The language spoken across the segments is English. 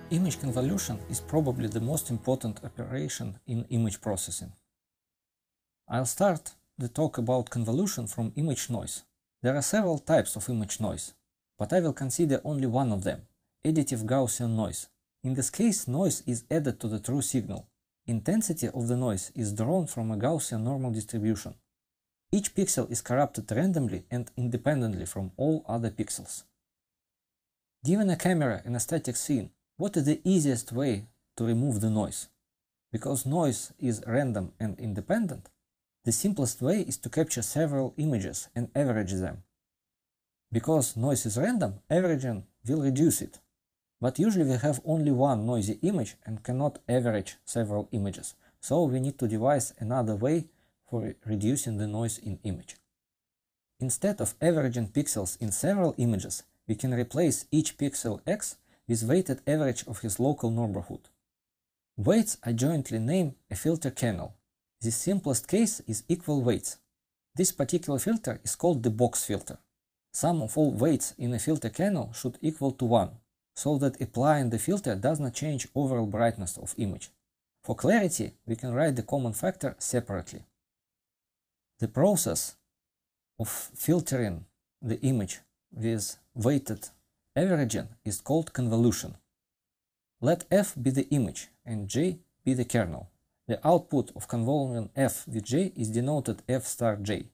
Image convolution is probably the most important operation in image processing. I'll start the talk about convolution from image noise. There are several types of image noise, but I will consider only one of them, additive Gaussian noise. In this case, noise is added to the true signal. Intensity of the noise is drawn from a Gaussian normal distribution. Each pixel is corrupted randomly and independently from all other pixels. Given a camera in a static scene, what is the easiest way to remove the noise? Because noise is random and independent, the simplest way is to capture several images and average them. Because noise is random, averaging will reduce it. But usually we have only one noisy image and cannot average several images, so we need to devise another way for reducing the noise in image. Instead of averaging pixels in several images, we can replace each pixel x with weighted average of his local neighborhood. Weights are jointly named a filter kernel. The simplest case is equal weights. This particular filter is called the box filter. Sum of all weights in a filter kernel should equal to 1, so that applying the filter does not change overall brightness of image. For clarity, we can write the common factor separately. The process of filtering the image with weighted averaging is called convolution. Let f be the image and j be the kernel. The output of convolving f with j is denoted f star j.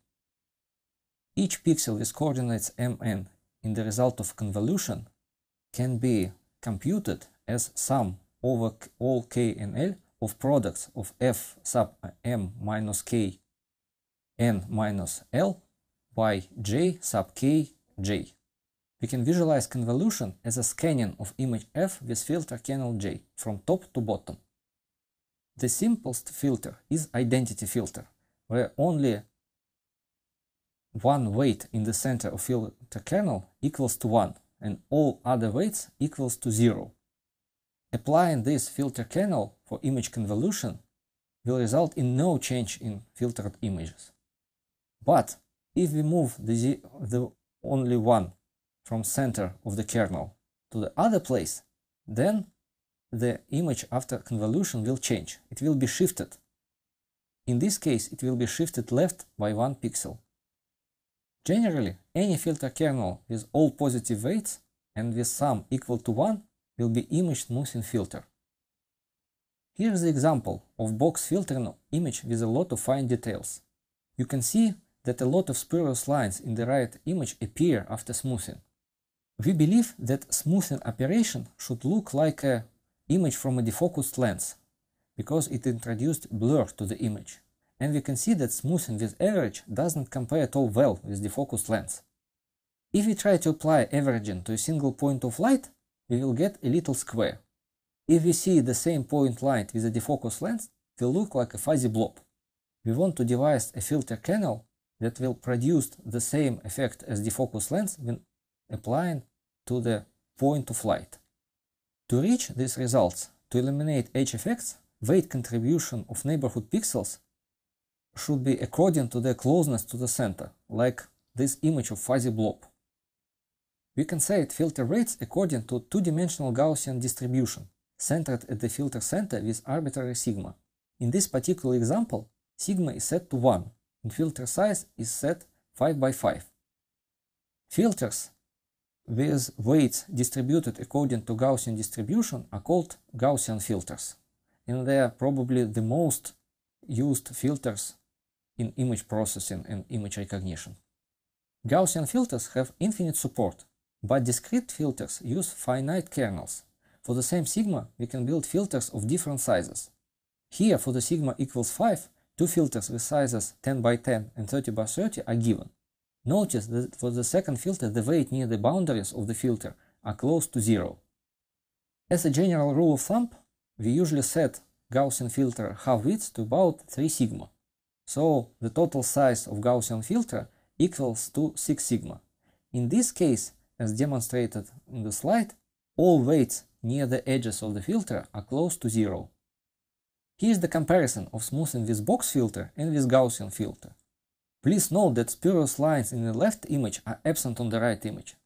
Each pixel with coordinates mn in the result of convolution can be computed as sum over all k and l of products of f sub m minus k n minus l by j sub k j. We can visualize convolution as a scanning of image f with filter kernel j from top to bottom. The simplest filter is identity filter, where only one weight in the center of filter kernel equals to 1 and all other weights equals to 0. Applying this filter kernel for image convolution will result in no change in filtered images. But if we move the only one from center of the kernel to the other place, then the image after convolution will change. It will be shifted. In this case, it will be shifted left by 1 pixel. Generally, any filter kernel with all positive weights and with sum equal to 1 will be image smoothing filter. Here is the example of box filtering image with a lot of fine details. You can see that a lot of spurious lines in the right image appear after smoothing. We believe that smoothing operation should look like an image from a defocused lens, because it introduced blur to the image. And we can see that smoothing with average doesn't compare at all well with defocused lens. If we try to apply averaging to a single point of light, we will get a little square. If we see the same point light with a defocused lens, it will look like a fuzzy blob. We want to devise a filter kernel that will produce the same effect as defocused lens when applying to the point of light. To reach these results, to eliminate edge effects, weight contribution of neighborhood pixels should be according to their closeness to the center, like this image of fuzzy blob. We can set filter weights according to two-dimensional Gaussian distribution, centered at the filter center with arbitrary sigma. In this particular example, sigma is set to 1, and filter size is set 5 by 5. Filters with weights distributed according to Gaussian distribution are called Gaussian filters, and they are probably the most used filters in image processing and image recognition. Gaussian filters have infinite support, but discrete filters use finite kernels. For the same sigma, we can build filters of different sizes. Here, for the sigma equals 5, two filters with sizes 10 by 10 and 30 by 30 are given. Notice that for the second filter, the weight near the boundaries of the filter are close to 0. As a general rule of thumb, we usually set Gaussian filter half-width to about 3 sigma. So the total size of Gaussian filter equals to 6 sigma. In this case, as demonstrated in the slide, all weights near the edges of the filter are close to 0. Here is the comparison of smoothing with box filter and with Gaussian filter. Please note that spurious lines in the left image are absent on the right image.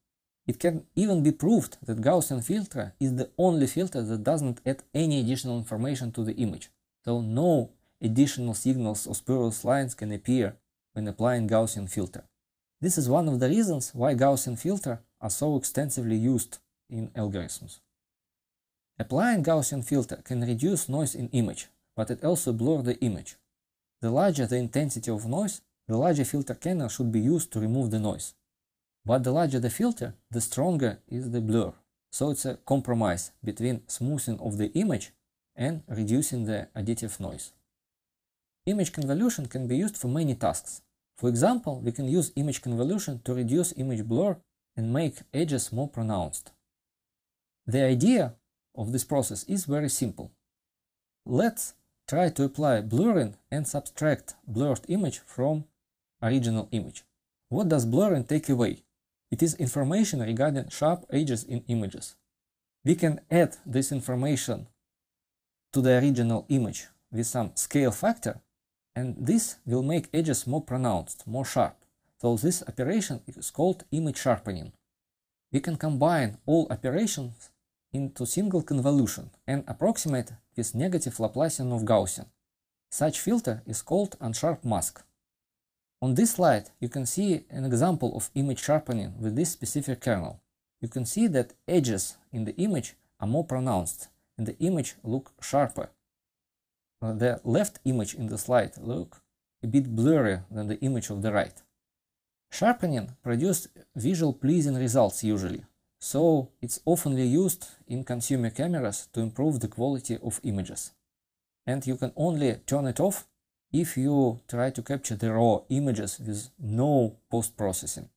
It can even be proved that Gaussian filter is the only filter that doesn't add any additional information to the image, so no additional signals or spurious lines can appear when applying Gaussian filter. This is one of the reasons why Gaussian filter are so extensively used in algorithms. Applying Gaussian filter can reduce noise in image, but it also blurs the image. The larger the intensity of noise, the larger filter kernel should be used to remove the noise. But the larger the filter, the stronger is the blur. So it's a compromise between smoothing of the image and reducing the additive noise. Image convolution can be used for many tasks. For example, we can use image convolution to reduce image blur and make edges more pronounced. The idea of this process is very simple. Let's try to apply blurring and subtract blurred image from original image. What does blurring take away? It is information regarding sharp edges in images. We can add this information to the original image with some scale factor, and this will make edges more pronounced, more sharp. So this operation is called image sharpening. We can combine all operations into single convolution and approximate with negative Laplacian of Gaussian. Such filter is called unsharp mask. On this slide, you can see an example of image sharpening with this specific kernel. You can see that edges in the image are more pronounced and the image looks sharper. The left image in the slide looks a bit blurrier than the image of the right. Sharpening produces visual pleasing results usually, so it's often used in consumer cameras to improve the quality of images. And you can only turn it off if you try to capture the raw images with no post-processing.